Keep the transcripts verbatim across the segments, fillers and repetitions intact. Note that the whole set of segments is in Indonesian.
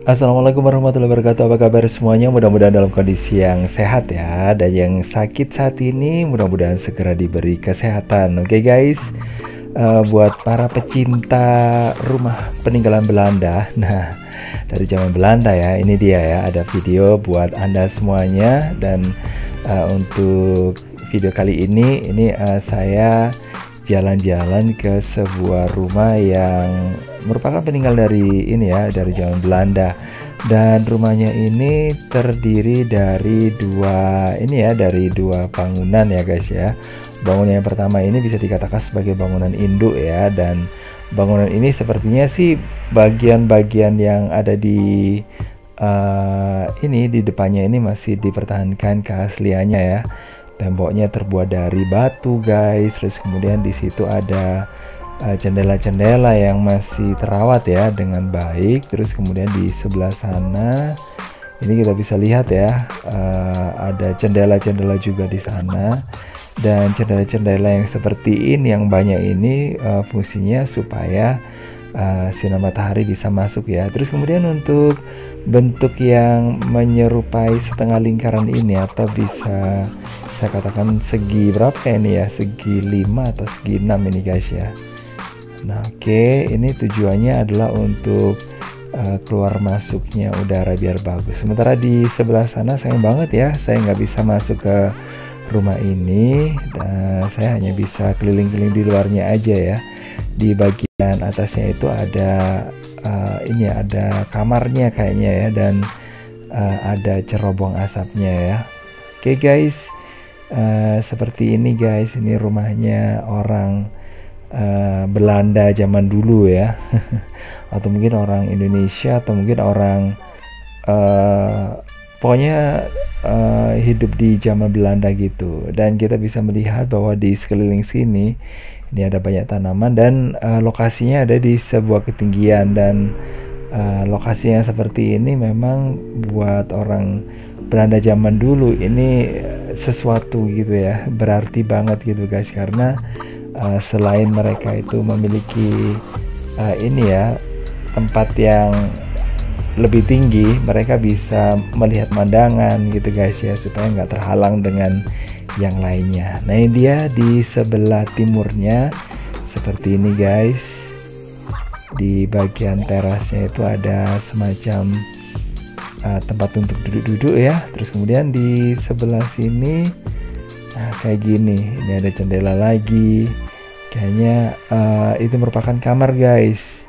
Assalamualaikum warahmatullahi wabarakatuh. Apa kabar semuanya? Mudah-mudahan dalam kondisi yang sehat ya. Dan yang sakit saat ini mudah-mudahan segera diberi kesehatan. Oke guys, uh, buat para pecinta rumah peninggalan Belanda. Nah, dari zaman Belanda ya, ini dia ya. Ada video buat Anda semuanya. Dan uh, untuk video kali ini, ini uh, saya jalan-jalan ke sebuah rumah yang merupakan peninggal dari ini ya, dari zaman Belanda. Dan rumahnya ini terdiri dari dua ini ya, dari dua bangunan ya guys ya. Bangunan yang pertama ini bisa dikatakan sebagai bangunan induk ya, dan bangunan ini sepertinya sih bagian-bagian yang ada di uh, ini di depannya ini masih dipertahankan keasliannya ya. Temboknya terbuat dari batu guys, terus kemudian di situ ada jendela-jendela uh, yang masih terawat ya dengan baik. Terus kemudian di sebelah sana ini kita bisa lihat ya, uh, ada jendela-jendela juga di sana, dan jendela-jendela yang seperti ini yang banyak ini uh, fungsinya supaya uh, sinar matahari bisa masuk ya. Terus kemudian untuk bentuk yang menyerupai setengah lingkaran ini, atau bisa saya katakan segi berapa ini ya, segi lima atau segi enam ini guys ya. Nah oke, okay, ini tujuannya adalah untuk uh, keluar masuknya udara biar bagus. Sementara di sebelah sana sayang banget ya, saya nggak bisa masuk ke rumah ini, dan saya hanya bisa keliling-keliling di luarnya aja ya. Di bagian atasnya itu ada uh, ini ya, ada kamarnya kayaknya ya, dan uh, ada cerobong asapnya ya. Oke okay guys, uh, seperti ini guys, ini rumahnya orang uh, Belanda zaman dulu ya. Atau mungkin orang Indonesia, atau mungkin orang uh, pokoknya uh, hidup di zaman Belanda gitu. Dan kita bisa melihat bahwa di sekeliling sini ini ada banyak tanaman, dan uh, lokasinya ada di sebuah ketinggian, dan uh, lokasi yang seperti ini memang buat orang Belanda zaman dulu ini sesuatu gitu ya, berarti banget gitu guys, karena uh, selain mereka itu memiliki uh, ini ya, tempat yang lebih tinggi, mereka bisa melihat pemandangan gitu guys ya, supaya nggak terhalang dengan yang lainnya. Nah ini dia di sebelah timurnya seperti ini guys. Di bagian terasnya itu ada semacam uh, tempat untuk duduk-duduk ya. Terus kemudian di sebelah sini nah kayak gini, ini ada jendela lagi. Kayaknya uh, itu merupakan kamar guys.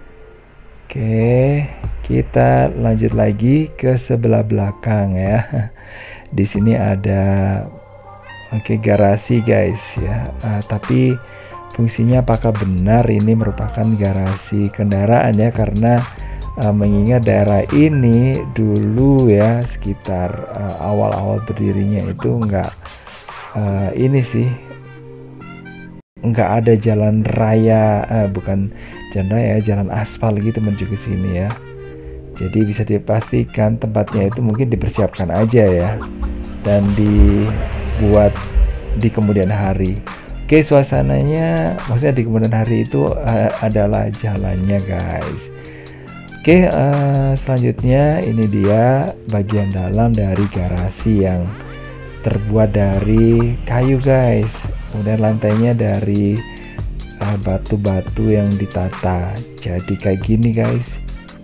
Oke, kita lanjut lagi ke sebelah belakang ya. Di sini ada oke garasi guys ya, uh, tapi fungsinya apakah benar ini merupakan garasi kendaraan ya, karena uh, mengingat daerah ini dulu ya sekitar uh, awal-awal berdirinya itu enggak uh, ini sih enggak ada jalan raya, uh, bukan jalan raya, jalan aspal gitu menuju ke sini ya. Jadi bisa dipastikan tempatnya itu mungkin dipersiapkan aja ya, dan dibuat di kemudian hari. Oke, suasananya maksudnya di kemudian hari itu uh, adalah jalannya guys. Oke, uh, selanjutnya ini dia bagian dalam dari garasi yang terbuat dari kayu guys. Kemudian lantainya dari uh, batu-batu yang ditata. Jadi kayak gini guys.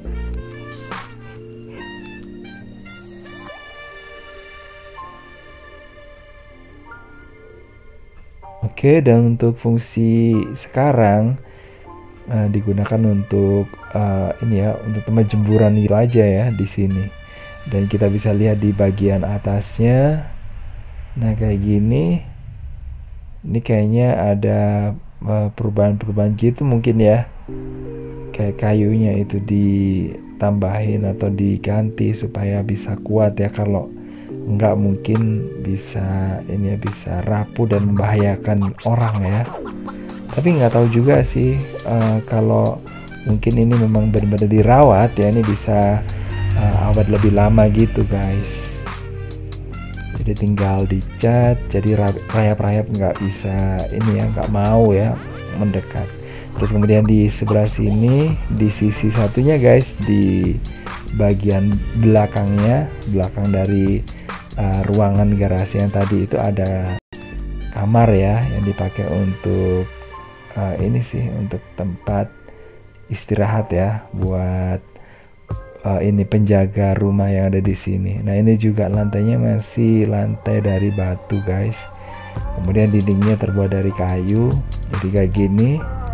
Oke, dan untuk fungsi sekarang uh, digunakan untuk uh, ini ya, untuk tempat jemburan gitu aja ya di sini. Dan kita bisa lihat di bagian atasnya. Nah kayak gini. Ini kayaknya ada uh, perubahan-perubahan gitu mungkin ya. Kayak kayunya itu ditambahin atau diganti supaya bisa kuat ya. Kalau nggak mungkin bisa ini ya, bisa rapuh dan membahayakan orang ya. Tapi nggak tahu juga sih uh, kalau mungkin ini memang benar-benar dirawat ya, ini bisa uh, awet lebih lama gitu guys. Jadi tinggal dicat, jadi rayap-rayap nggak bisa ini ya, nggak mau ya mendekat. Terus kemudian di sebelah sini, di sisi satunya guys, di bagian belakangnya, belakang dari uh, ruangan garasi yang tadi itu ada kamar ya, yang dipakai untuk uh, ini sih, untuk tempat istirahat ya, buat uh, ini penjaga rumah yang ada di sini. Nah ini juga lantainya masih lantai dari batu guys, kemudian dindingnya terbuat dari kayu, jadi kayak gini.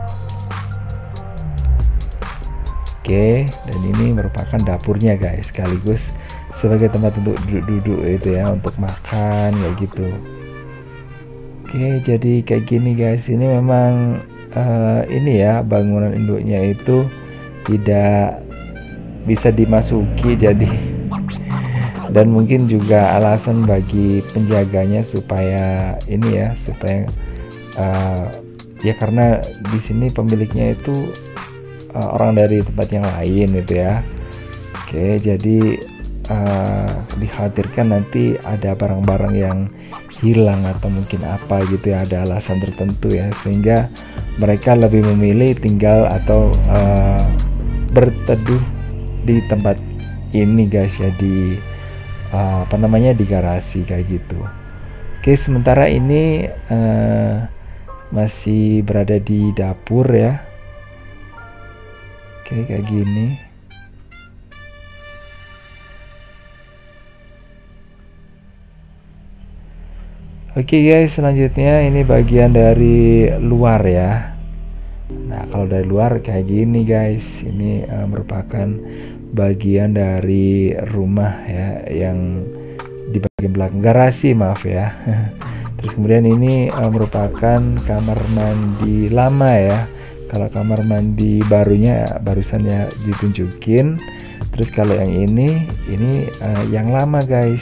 Oke, dan ini merupakan dapurnya guys, sekaligus sebagai tempat untuk duduk-duduk itu ya, untuk makan kayak gitu. Oke, jadi kayak gini guys. Ini memang uh, ini ya, bangunan induknya itu tidak bisa dimasuki, jadi dan mungkin juga alasan bagi penjaganya supaya ini ya, supaya uh, ya karena di sini pemiliknya itu uh, orang dari tempat yang lain gitu ya. Oke, jadi uh, dikhawatirkan nanti ada barang-barang yang hilang atau mungkin apa gitu ya, ada alasan tertentu ya, sehingga mereka lebih memilih tinggal atau uh, berteduh di tempat ini guys ya, di uh, apa namanya, di garasi kayak gitu. Oke, sementara ini uh, masih berada di dapur ya. Oke, kayak gini. Oke guys, selanjutnya ini bagian dari luar ya. Nah kalau dari luar kayak gini guys, ini uh, merupakan bagian dari rumah ya, yang di bagian belakang garasi, maaf ya. Terus kemudian ini uh, merupakan kamar mandi lama ya. Kalau kamar mandi barunya barusan ya ditunjukin. Terus kalau yang ini, ini uh, yang lama guys.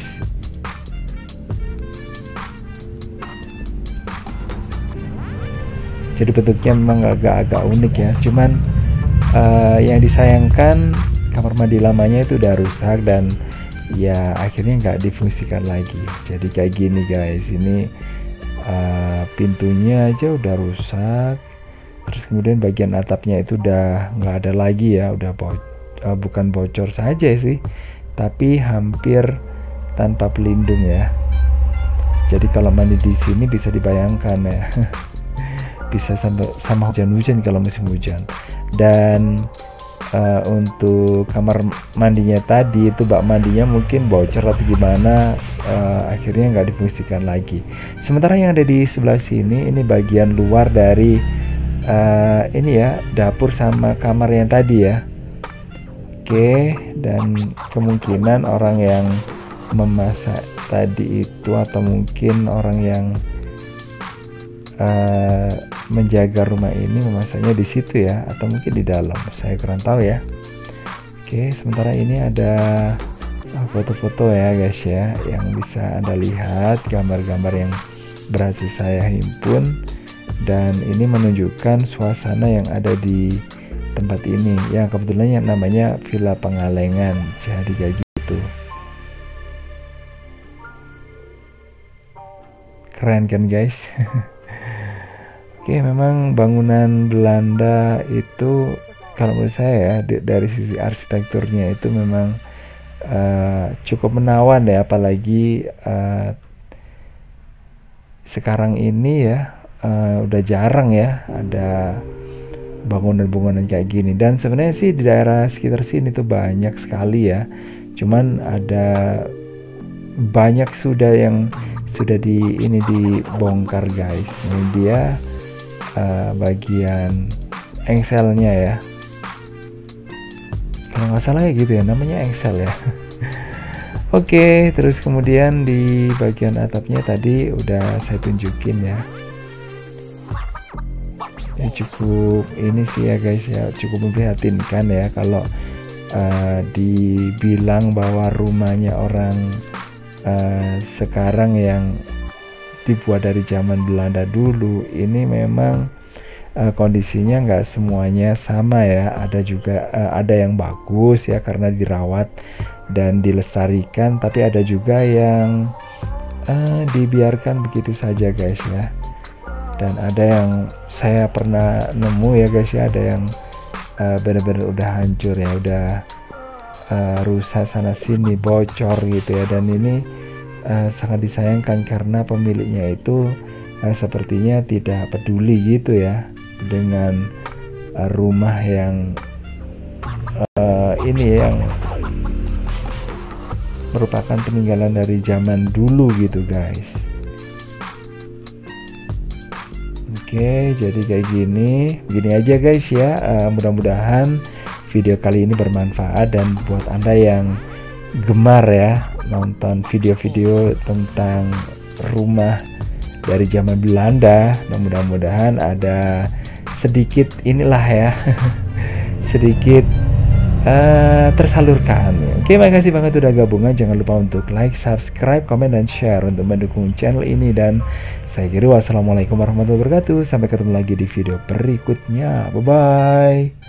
Jadi bentuknya memang agak-agak unik ya, cuman uh, yang disayangkan kamar mandi lamanya itu udah rusak dan ya akhirnya nggak difungsikan lagi. Jadi kayak gini guys, ini uh, pintunya aja udah rusak, terus kemudian bagian atapnya itu udah nggak ada lagi ya, udah bo uh, bukan bocor saja sih, tapi hampir tanpa pelindung ya. Jadi kalau mandi di sini bisa dibayangkan ya. Bisa sama, sama hujan-hujan kalau musim hujan. Dan uh, untuk kamar mandinya tadi itu bak mandinya mungkin bocor atau gimana, uh, akhirnya nggak difungsikan lagi. Sementara yang ada di sebelah sini ini bagian luar dari uh, ini ya, dapur sama kamar yang tadi ya. Oke, dan kemungkinan orang yang memasak tadi itu atau mungkin orang yang Uh, menjaga rumah ini memasaknya di situ ya, atau mungkin di dalam, saya kurang tahu ya. Oke, sementara ini ada foto-foto uh, ya guys ya, yang bisa Anda lihat, gambar-gambar yang berhasil saya himpun, dan ini menunjukkan suasana yang ada di tempat ini yang kebetulan yang namanya Villa Pengalengan. Jadi kayak gitu. Keren kan guys? Oke, memang bangunan Belanda itu kalau menurut saya ya, dari sisi arsitekturnya itu memang uh, cukup menawan ya, apalagi uh, sekarang ini ya uh, udah jarang ya ada bangunan-bangunan kayak gini. Dan sebenarnya sih di daerah sekitar sini tuh banyak sekali ya, cuman ada banyak sudah yang sudah di ini dibongkar guys. Ini dia Uh, bagian engselnya ya, kalau nggak salah ya gitu ya, namanya engsel ya. Oke, terus kemudian di bagian atapnya tadi udah saya tunjukin ya. Ya cukup ini sih ya guys ya, cukup memprihatinkan ya kalau uh, dibilang bahwa rumahnya orang uh, sekarang yang dibuat dari zaman Belanda dulu, ini memang uh, kondisinya nggak semuanya sama ya. Ada juga uh, ada yang bagus ya karena dirawat dan dilestarikan, tapi ada juga yang uh, dibiarkan begitu saja guys ya. Dan ada yang saya pernah nemu ya guys ya, ada yang uh, benar-benar udah hancur ya, udah uh, rusak sana sini, bocor gitu ya. Dan ini uh, sangat disayangkan karena pemiliknya itu uh, sepertinya tidak peduli gitu ya dengan uh, rumah yang uh, ini yang merupakan peninggalan dari zaman dulu gitu guys. Oke, jadi kayak gini, begini aja guys ya. Uh, mudah-mudahan video kali ini bermanfaat, dan buat anda yang gemar ya nonton video-video tentang rumah dari zaman Belanda, dan mudah-mudahan ada sedikit inilah ya sedikit uh, tersalurkan. Oke, makasih banget udah gabungan. Jangan lupa untuk like, subscribe, komen, dan share untuk mendukung channel ini. Dan saya kira wassalamualaikum warahmatullahi wabarakatuh. Sampai ketemu lagi di video berikutnya. Bye bye.